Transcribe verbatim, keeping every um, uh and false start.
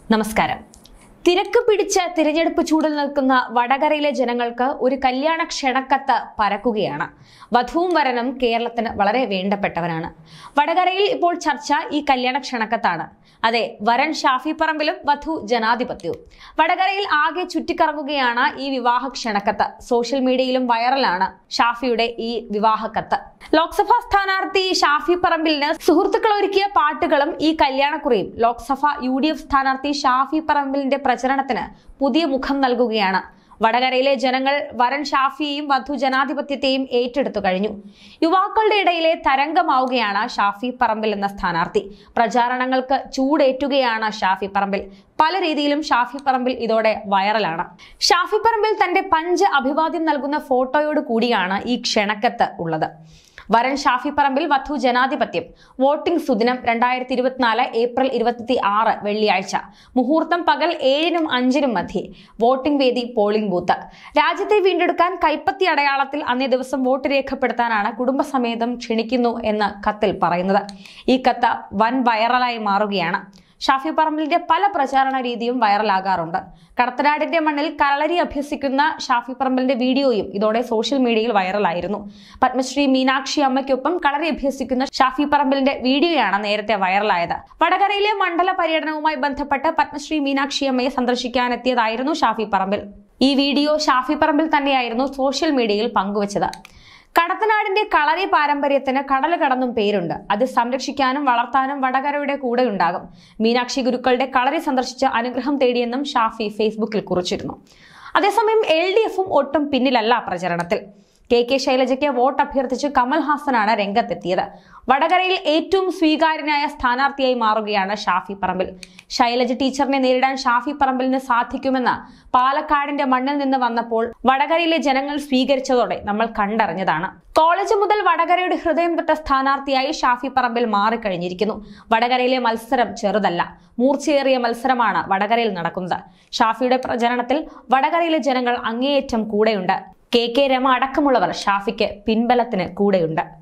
നമസ്കാരം. തിരക്ക് പിടിച്ച തിരഞ്ഞെടുപ്പ് ചൂടിൽ നിൽക്കുന്ന വടകരയിലെ ജനങ്ങൾക്ക് ഒരു കല്യാണ ക്ഷണക്കത്ത് പരക്കുകയാണ്. വധുവും വരനും കേരളത്തിന് വളരെ വേണ്ടപ്പെട്ടവരാണ്. വടകരയിൽ ഇപ്പോൾ ചർച്ച ഈ കല്യാണ ക്ഷണക്കത്താണ്. അതെ, വരൻ ഷാഫി പറമ്പിലും വധു ജനാധിപത്യവും. വടകരയിൽ ആകെ ചുറ്റിക്കറങ്ങുകയാണ് ഈ വിവാഹ ക്ഷണക്കത്ത്. സോഷ്യൽ മീഡിയയിലും വൈറലാണ് ഷാഫിയുടെ ഈ വിവാഹക്കത്ത്. ലോക്സഭാ സ്ഥാനാർത്ഥി ഷാഫി പറമ്പിലിന് സുഹൃത്തുക്കൾ ഒരുക്കിയ പാട്ടുകളും ഈ കല്യാണക്കുറിയും ലോക്സഭ യു ഡി എഫ് സ്ഥാനാർത്ഥി ഷാഫി പറമ്പിലിന്റെ പ്രചരണത്തിന് പുതിയ മുഖം നൽകുകയാണ്. വടകരയിലെ ജനങ്ങൾ വരൻ ഷാഫിയെയും വധു ജനാധിപത്യത്തെയും ഏറ്റെടുത്തു കഴിഞ്ഞു. യുവാക്കളുടെ ഇടയിലെ തരംഗമാവുകയാണ് ഷാഫി പറമ്പിൽ എന്ന സ്ഥാനാർത്ഥി. പ്രചാരണങ്ങൾക്ക് ചൂടേറ്റുകയാണ് ഷാഫി പറമ്പിൽ. പല രീതിയിലും ഷാഫി പറമ്പിൽ ഇതോടെ വൈറലാണ്. ഷാഫി പറമ്പിൽ തന്റെ പഞ്ച് അഭിവാദ്യം നൽകുന്ന ഫോട്ടോയോട് കൂടിയാണ് ഈ ക്ഷണക്കത്ത് ഉള്ളത്. വരൻ ഷാഫി പറമ്പിൽ, വധു ജനാധിപത്യം. വോട്ടിംഗ് സുദിനം രണ്ടായിരത്തി ഇരുപത്തിനാല് ഏപ്രിൽ ഇരുപത്തി ആറ് വെള്ളിയാഴ്ച. മുഹൂർത്തം പകൽ ഏഴിനും അഞ്ചിനും മധ്യേ. വോട്ടിംഗ് വേദി പോളിംഗ് ബൂത്ത്. രാജ്യത്തെ വീണ്ടെടുക്കാൻ കൈപ്പത്തി അടയാളത്തിൽ അന്നേ ദിവസം വോട്ട് രേഖപ്പെടുത്താനാണ് കുടുംബസമേതം ക്ഷണിക്കുന്നു എന്ന് കത്തിൽ പറയുന്നത്. ഈ കത്ത് വൻ വൈറലായി മാറുകയാണ്. ഷാഫി പറമ്പിലിന്റെ പല പ്രചാരണ രീതിയും വൈറലാകാറുണ്ട്. കടത്തനാടിന്റെ മണ്ണിൽ കളരി അഭ്യസിക്കുന്ന ഷാഫി പറമ്പിലിന്റെ വീഡിയോയും ഇതോടെ സോഷ്യൽ മീഡിയയിൽ വൈറലായിരുന്നു. പത്മശ്രീ മീനാക്ഷി അമ്മയ്ക്കൊപ്പം കളരി അഭ്യസിക്കുന്ന ഷാഫി പറമ്പിലിന്റെ വീഡിയോയാണ് നേരത്തെ വൈറലായത്. വടകരയിലെ മണ്ഡല പര്യടനവുമായി ബന്ധപ്പെട്ട് പത്മശ്രീ മീനാക്ഷി അമ്മയെ സന്ദർശിക്കാനെത്തിയതായിരുന്നു ഷാഫി പറമ്പിൽ. ഈ വീഡിയോ ഷാഫി പറമ്പിൽ തന്നെയായിരുന്നു സോഷ്യൽ മീഡിയയിൽ പങ്കുവച്ചത്. കടത്തനാടിന്റെ കളരി പാരമ്പര്യത്തിന് കടൽ കടന്നും പേരുണ്ട്. അത് സംരക്ഷിക്കാനും വളർത്താനും വടകരയുടെ കൂടെ ഉണ്ടാകും. മീനാക്ഷി ഗുരുക്കളുടെ കളരി സന്ദർശിച്ച് അനുഗ്രഹം തേടിയെന്നും ഷാഫി ഫേസ്ബുക്കിൽ കുറിച്ചിരുന്നു. അതേസമയം എൽ ഡി എഫും ഒട്ടും പിന്നിലല്ല പ്രചരണത്തിൽ. കെ കെ ശൈലജയ്ക്ക് വോട്ട് അഭ്യർത്ഥിച്ച് കമൽഹാസനാണ് രംഗത്തെത്തിയത്. വടകരയിൽ ഏറ്റവും സ്വീകാര്യനായ സ്ഥാനാർത്ഥിയായി മാറുകയാണ് ഷാഫി പറമ്പിൽ. ശൈലജ ടീച്ചറിനെ നേരിടാൻ ഷാഫി പറമ്പിലിന് സാധിക്കുമെന്ന് പാലക്കാടിന്റെ മണ്ണിൽ നിന്ന് വന്നപ്പോൾ വടകരയിലെ ജനങ്ങൾ സ്വീകരിച്ചതോടെ നമ്മൾ കണ്ടറിഞ്ഞതാണ്. കോളേജ് മുതൽ വടകരയുടെ ഹൃദയം തൊട്ട സ്ഥാനാർത്ഥിയായി ഷാഫി പറമ്പിൽ മാറിക്കഴിഞ്ഞിരിക്കുന്നു. വടകരയിലെ മത്സരം ചെറുതല്ല, മൂർച്ചയേറിയ മത്സരമാണ് വടകരയിൽ നടക്കുന്നത്. ഷാഫിയുടെ പ്രചരണത്തിൽ വടകരയിലെ ജനങ്ങൾ അങ്ങേയറ്റം കൂടെയുണ്ട്. കെ കെ രമ അടക്കമുള്ളവർ ഷാഫിക്ക് പിൻബലത്തിന് കൂടെയുണ്ട്.